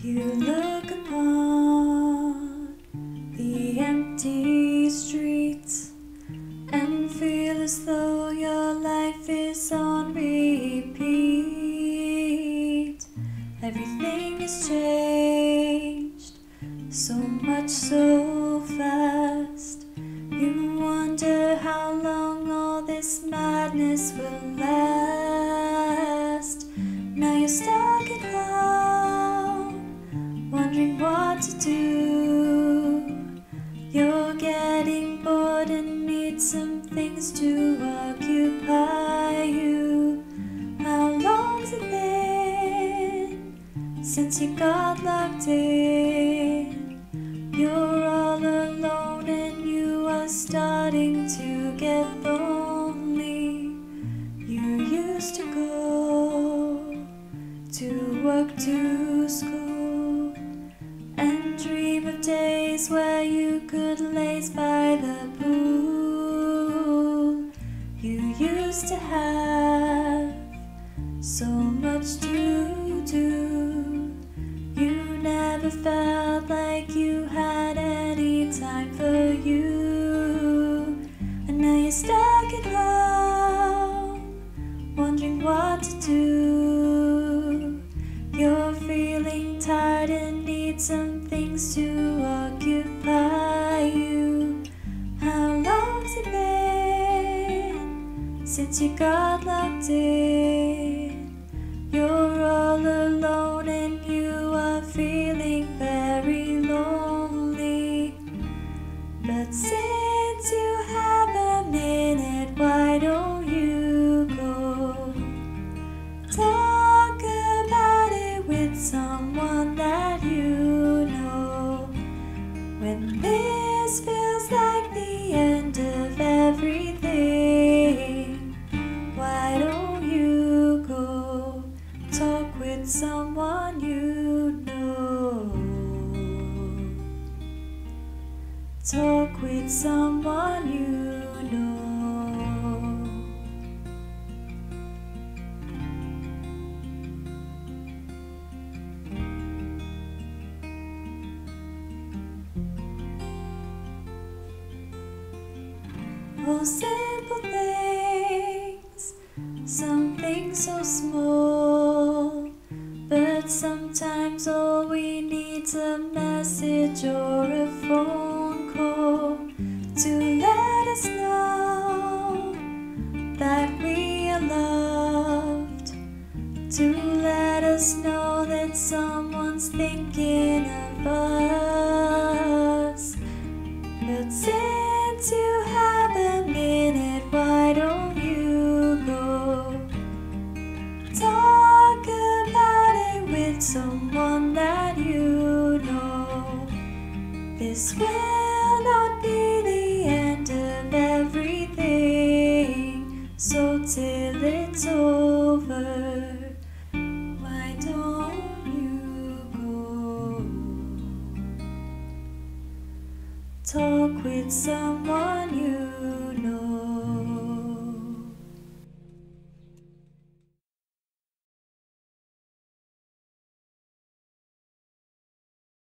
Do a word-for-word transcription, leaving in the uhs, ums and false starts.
You look upon the empty streets and feel as though your life is on repeat. Everything has changed, so much so fast. You wonder how long all this madness will last. Now you're stuck at home, wondering what to do. You're getting bored and need some things to occupy you. How long's it been since you got locked in? You're all alone and you are starting to get lonely. You used to go to work, to school, and dream of days where you could laze by the pool. You used to have so much to do. You never felt like you had any time for you. And now you're stuck at home, wondering what to do. You're feeling tired and need some things to occupy you. How long's it been since you got locked in? You're all alone and you are feeling very lonely. But since you have a minute, why don't you go talk about it with someone that you know? When this feels like the end of everything, why don't you go talk with someone you know? Talk with someone you know. Oh, simple things, some things so small, but sometimes all we need's a message or a phone call to let us know that we are loved, to let us know that someone's thinking of us. But since you have a minute, why don't you go talk about it with someone that you know? This will not be the end of everything, so till it's over, why don't you go talk with someone